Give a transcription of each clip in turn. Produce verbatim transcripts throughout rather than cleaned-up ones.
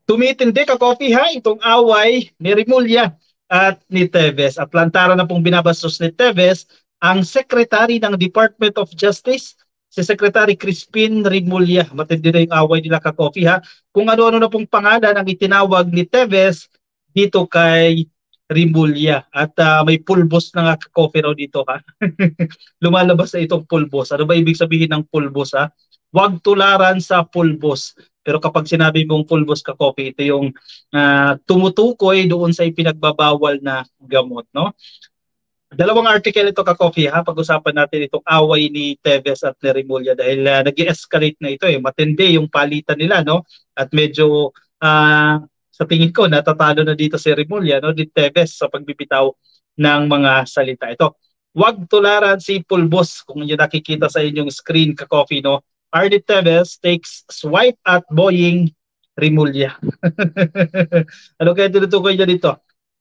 Tumitindi ka coffee ha itong away ni Rimulya at ni Teves. At lantaran na pong binabastos ni Teves ang Secretary ng Department of Justice, si Secretary Crispin Rimulya. Matindi na yung away nila ka coffee ha. Kung ano-ano na pong pangalan ang itinawag ni Teves dito kay Rimulya. At uh, may pulbos na nga ka coffee raw dito ha. Lumalabas na itong pulbos. Ano ba ibig sabihin ng pulbos ha? Huwag tularan sa pulbos. Pero kapag sinabi mong pulbos ka coffee, ito yung uh, tumutukoy doon sa ipinagbabawal na gamot, no? Dalawang article ito ka coffee ha, pag-usapan natin itong away ni Teves at ni Rimulya dahil uh, nag-escalate na ito eh, matindi yung palitan nila, no? At medyo uh, sa tingin ko natatalo na dito si Rimulya, no, ni Teves sa pagbibitaw ng mga salita. Ito, wag tularan si pulbos kung yung nakikita sa inyong screen ka coffee, no? Arnie Teves takes swipe at Boying Rimulya. Ano kaya tinutukoy niya dito?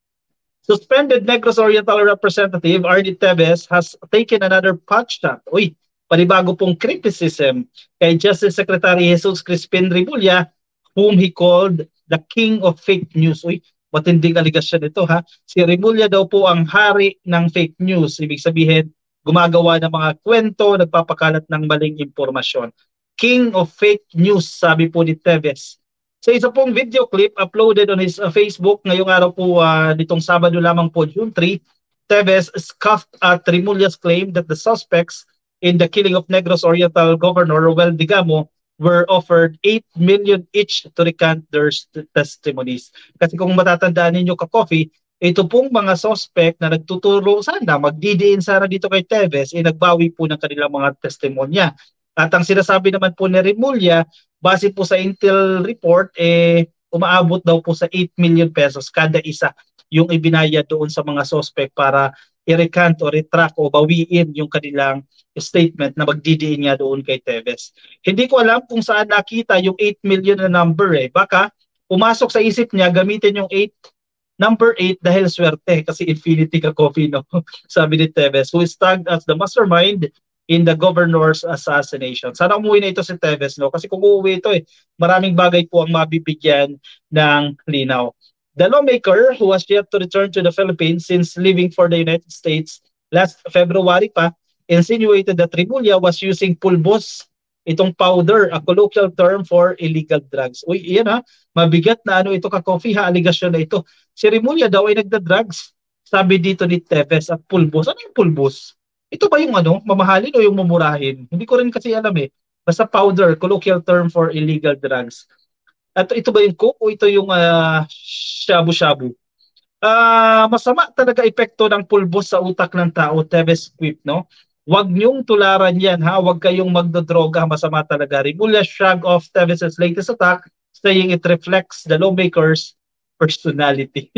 Suspended Negros Oriental Representative Arnie Teves has taken another punch shot. Uy, panibago pong criticism kay Justice Secretary Jesus Crispin Rimulya, whom he called the king of fake news. Uy, matinding aligasyon ito ha. Si Rimulya daw po ang hari ng fake news. Ibig sabihin, gumagawa ng mga kwento, nagpapakalat ng maling impormasyon. King of fake news, sabi po ni Teves. Sa isa pong video clip uploaded on his uh, Facebook ngayong araw po uh, nitong Sabado lamang po June third, Teves scoffed at Rimulya's claim that the suspects in the killing of Negros Oriental Governor Roel Digamo were offered eight million each to recant their testimonies. Kasi kung matatandaan ninyo ka coffee, ito pong mga suspect na nagtuturo sana, magdidiin sana dito kay Teves, eh nagbawi po ng kanilang mga testimonya. At ang sinasabi naman po ni Rimulya, base po sa Intel report, eh umaabot daw po sa eight million pesos kada isa yung ibinayad doon sa mga suspect para i-recant o retract o bawiin yung kanilang statement na magdidiin nga doon kay Teves. Hindi ko alam kung saan nakita yung eight million na number eh. Baka pumasok sa isip niya gamitin yung eight number eight dahil swerte kasi infinity ka coffee, no? Sabi ni Teves, who is tagged as the mastermind in the governor's assassination. Sana umuwi na ito si Teves, no? Kasi kung uuwi ito eh, maraming bagay po ang mabibigyan ng linaw. The lawmaker who has yet to return to the Philippines since leaving for the United States last February pa, insinuated that Rimulya was using pulbos, itong powder, a colloquial term for illegal drugs. Uy, iyan ha, mabigat na ano ito ka coffee ha, aligasyon na ito. Si Rimulya daw ay nagda-drugs, sabi dito ni Teves, at pulbos. Ano yung pulbos? Ito ba yung ano, mamahalin o yung mumurahin? Hindi ko rin kasi alam eh. Basta powder, colloquial term for illegal drugs. At ito ba yung coke o ito yung uh, shabu-shabu? Uh, masama talaga epekto ng pulbos sa utak ng tao, Teves quip, no? Huwag niyong tularan yan, ha? Huwag kayong magdodroga, masama talaga. Rimulya shrugged off Teves' latest attack, saying it reflects the lawmakers' personality.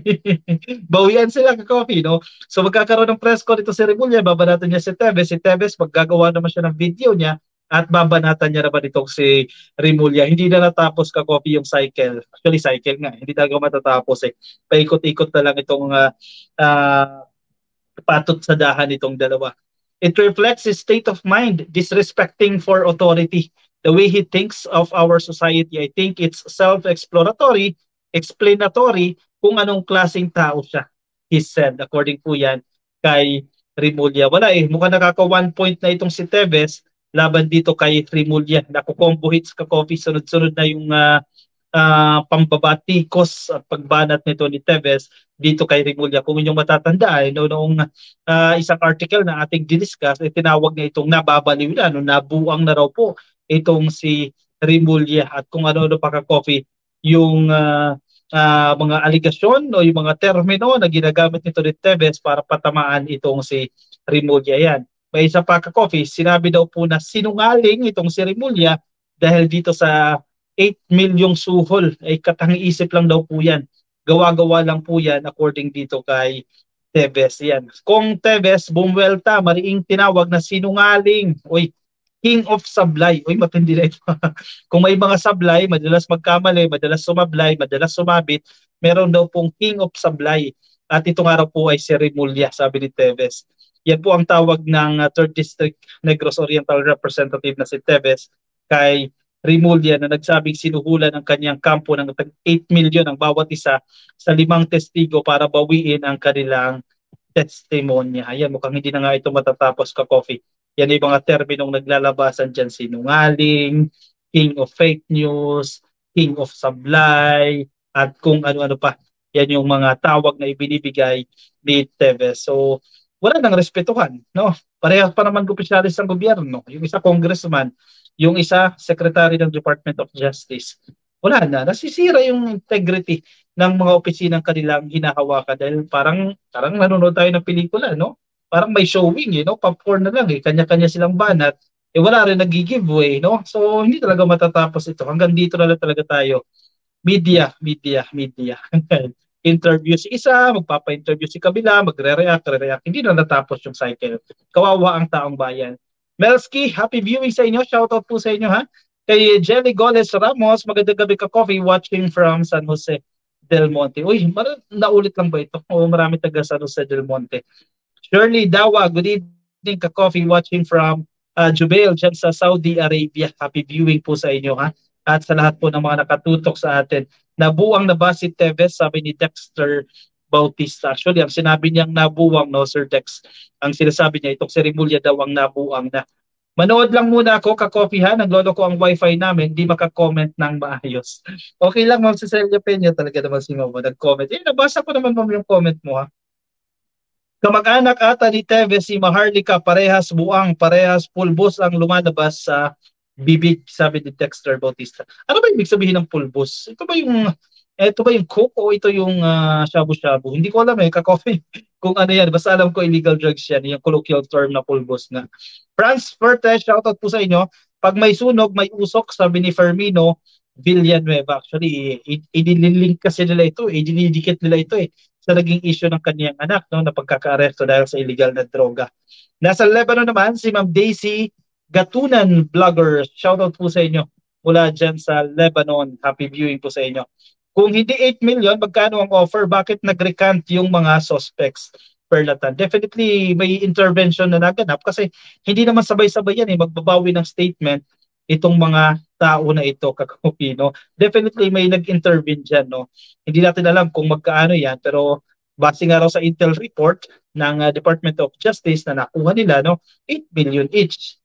Bawian sila ka coffee, no? So magkakaroon ng press call ito si Rimulya, babanatan niya si Teves. Si Teves, maggagawa naman siya ng video niya at babanatan niya naman itong si Rimulya. Hindi na natapos ka coffee yung cycle. Actually, cycle nga. Hindi talaga matatapos eh. Paikot-ikot na lang itong uh, uh, patot sa dahan itong dalawa. It reflects his state of mind, disrespecting for authority. The way he thinks of our society, I think it's self-exploratory, explanatory kung anong klaseng tao siya. He said, according po yan kay Rimulya. Wala eh, mukhang nakaka one point na itong si Teves laban dito kay Rimulya. Naku-combo hits ka coffee, sunod-sunod na yung uh, uh, pambabatikos at pagbanat nito ni Teves dito kay Rimulya. Kung inyong matatandaan, no, noong uh, isang article na ating diniscuss, eh, tinawag niya itong nababaliw na, no, nabuang na raw po itong si Rimulya at kung ano-ano pa ka coffee yung uh, uh, mga aligasyon o yung mga termino na ginagamit nito ni Teves para patamaan itong si Rimulya. Yan. May isa pa ka coffee, sinabi daw po na sinungaling itong si Rimulya dahil dito sa eight milyong suhol ay katang-isip lang daw po yan. Gawa-gawa lang po yan according dito kay Teves. Yan. Kung Teves, bumwelta, mariing tinawag na sinungaling. Uy, king of sablay. Uy, matindi na ito. Kung may mga sablay, madalas magkamali, madalas sumablay, madalas sumabit, meron daw pong king of sablay. At itong araw po ay si Rimulya, sabi ni Teves. Yan po ang tawag ng uh, third District Negros Oriental Representative na si Teves kay Remulla na nagsabing sinuhulan ng kanyang kampo ng eight million ang bawat isa sa limang testigo para bawiin ang kanilang testimonya. Ayan, mukhang hindi na nga ito matatapos, ka-coffee. Yan yung mga terminong naglalabasan dyan: sinungaling, king of fake news, king of sablay, at kung ano-ano pa. Yan yung mga tawag na ibinibigay ni Teves. So, wala nang respetuhan, no? Parehas pa naman opisyalis ng gobyerno. Yung isa congressman, yung isa secretary ng Department of Justice. Wala na, nasisira yung integrity ng mga opisinang kanilang hinahawakan dahil parang parang nanonood tayo ng pelikula, no? Parang may showing, eh, no? Popcorn na lang, eh. Kanya-kanya silang banat. Eh, wala rin nag-giveaway, no? So, hindi talaga matatapos ito. Hanggang dito na lang talaga tayo. Media, media, media. Interview si isa, magpapa-interview si kabila, magre-react, re-react. Hindi na natapos yung cycle. Kawawa ang taong bayan. Melski, happy viewing sa inyo. Shoutout po sa inyo, ha? Kay Jelly Goles Ramos, magandang gabi ka, coffee, watching from San Jose del Monte. Uy, mar- naulit lang ba ito? O marami taga San Jose del Monte. Shirley Dawa, good evening ka, coffee, watching from uh, Jubail, dyan sa Saudi Arabia. Happy viewing po sa inyo, ha? At sa lahat po ng mga nakatutok sa atin. Nabuwang na ba si Teves, sabi ni Dexter Bautista. Actually, ang sinabi niyang nabuwang, no, Sir Dex, ang sinasabi niya, itong si Remulla daw ang nabuwang na. Manood lang muna ako, ka-coffee, ha? Naglolo ko ang wifi namin, hindi maka-comment ng maayos. Okay lang, Ma'am Cecilia Peña, talaga naman si Ma'am, nag-comment. Eh, nabasa ko naman, Ma'am, yung comment mo, ha? Kamag-anak ata ni Teves, si Maharlika, parehas buang, parehas pulbos ang lumalabas sa bibig, sabi ni Dexter Bautista. Ano ba ibig sabihin ng pulbos? Ito ba yung ito ba yung coke o ito yung uh, shabu-shabu? Hindi ko alam, eh, ka-coffee, kung ano yan. Basta alam ko illegal drugs yan, yung colloquial term na pulbos na. Franz Fertes, shoutout po sa inyo. Pag may sunog, may usok, sabi ni Fermino Villanueva. Actually, i-link kasi nila ito, i-didikit nila ito, eh, sa naging issue ng kaniyang anak, no, na pagkaka-aresto dahil sa illegal na droga. Nasa Lebanon naman, si Ma'am Daisy Gatunan Vlogger. Shoutout po sa inyo mula dyan sa Lebanon. Happy viewing po sa inyo. Kung hindi eight million, magkano ang offer? Bakit nag-recant yung mga suspects, Perlatan? Definitely may intervention na naganap kasi hindi naman sabay-sabay yan, eh. Magbabawi ng statement itong mga tao na ito, ka-coffee, no? Definitely may nag-intervene dyan, no? Hindi natin alam kung magkaano yan, pero base nga raw sa Intel report ng uh, Department of Justice na nakuha nila, no, eight million each.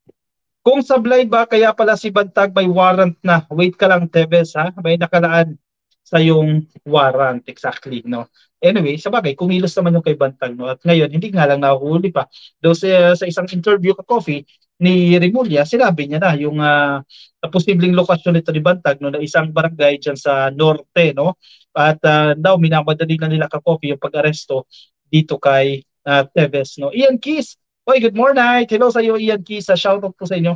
Kung sablay ba, kaya pala si Bantag may warrant na. Wait ka lang, Teves, ha? May nakalaan sa yung warrant, exactly, no? Anyway, sabagay, kumilos naman yung kay Bantag, no? At ngayon, hindi nga lang nahuli pa. Doon sa, sa isang interview ka, coffee, ni Remulla, sinabi niya na yung uh, posibleng lokasyon nito ni Bantag, no, na isang barangay dyan sa norte, no? At uh, daw, minamadali na nila ka-coffee yung pag-aresto dito kay uh, Teves, no? Ian Keys, oy, good morning. Hello sa iyo, Ian Keys. Shoutout po sa inyo.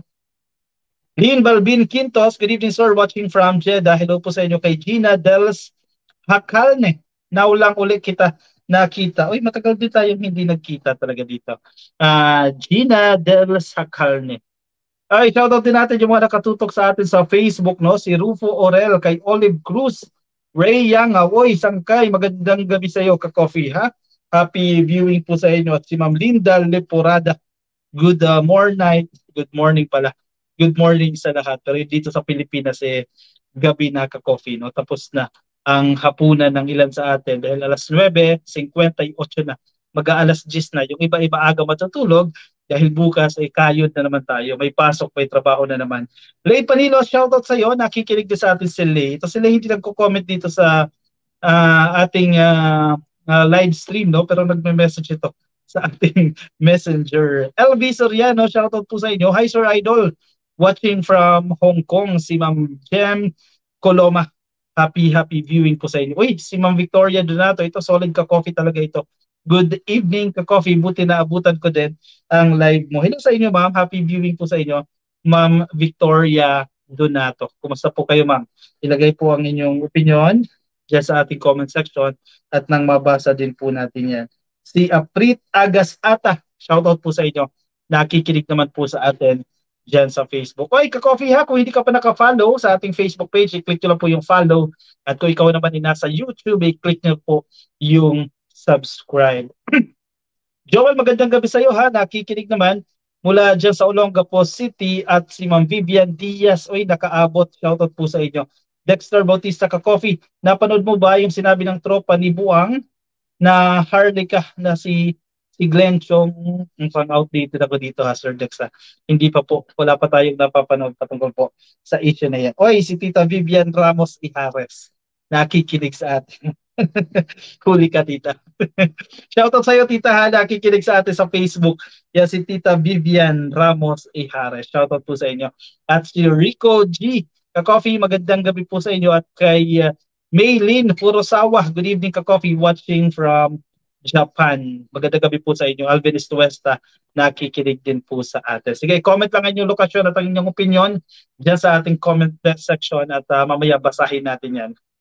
Lynn Balbin Quintos, good evening, sir. Watching from Jeddah. Hello po sa inyo kay Gina Dels Hakalne. Now lang ulit kita nakita. Uy, matagal din tayong hindi nagkita talaga dito. Uh, Gina Dels Hakalne. Ay, shoutout din natin yung mga nakatutok sa atin sa Facebook, no? Si Rufo Orel, kay Olive Cruz, Ray Yang. Uy, sangkay. Magandang gabi sa iyo, ka-coffee, ha? Happy viewing po sa inyo. At si Ma'am Linda Leporada. Good uh, morning. Good morning pala. Good morning sa lahat. Pero dito sa Pilipinas, eh, gabi na, ka-coffee, no? Tapos na ang hapunan ng ilan sa atin dahil alas nuwebe fifty-eight na. Mag-aalas diyes na. Yung iba-iba aga matutulog dahil bukas ay kayod na naman tayo. May pasok, may trabaho na naman. Lay Panilo, shoutout sa iyo. Nakikinig din sa atin si Lay. Ito si Lay hindi nagko-comment dito sa uh, ating uh, uh, live stream, no? Pero nagme-message ito sa ating messenger. L V Soriano, shoutout po sa inyo. Hi, Sir Idol. Watching from Hong Kong, si Ma'am Jem Coloma. Happy, happy viewing po sa inyo. Uy, si Ma'am Victoria Donato. Ito, solid ka-coffee talaga ito. Good evening, ka-coffee. Buti na abutan ko din ang live mo. Hello sa inyo, ma'am. Happy viewing po sa inyo, Ma'am Victoria Donato. Kumusta po kayo, ma'am? Ilagay po ang inyong opinion dyan sa ating comment section at nang mabasa din po natin yan. Si Aprit Agas Ata, shoutout po sa inyo. Nakikinig naman po sa atin dyan sa Facebook. Oy, ka-coffee, ha, kung hindi ka pa naka-follow sa ating Facebook page, i-click nyo lang po yung follow. At kung ikaw naman ay nasa YouTube, i-click nyo po yung subscribe. Joel, magandang gabi sa iyo, ha. Nakikinig naman mula dyan sa Olongapo City at si Ma'am Vivian Diaz. Oy, nakaabot. Shoutout po sa inyo. Dexter Bautista ka-coffee. Napanood mo ba yung sinabi ng tropa ni Buang na Harley ka na si si Glenn Chong? Mukhang outdated ako dito ha, Sir Dex ha. Hindi pa po. Wala pa tayong napapanood patungkol po sa issue na yan. Oy, si Tita Vivian Ramos Ihares. Nakikinig sa atin. Huli ka, tita. Shoutout sa'yo, tita ha. Nakikinig sa atin sa Facebook. Yan si Tita Vivian Ramos Ihares. Shoutout po sa inyo. At si Rico G. Ka-coffee, magandang gabi po sa inyo. At kay uh, Maylin Furosawa. Good evening, ka-coffee. Watching from Japan. Magandang gabi po sa inyo. Alvin Estuesta, nakikinig din po sa atin. Sige, comment lang ang inyong lokasyon at ang inyong opinion dyan sa ating comment section at uh, mamaya basahin natin yan.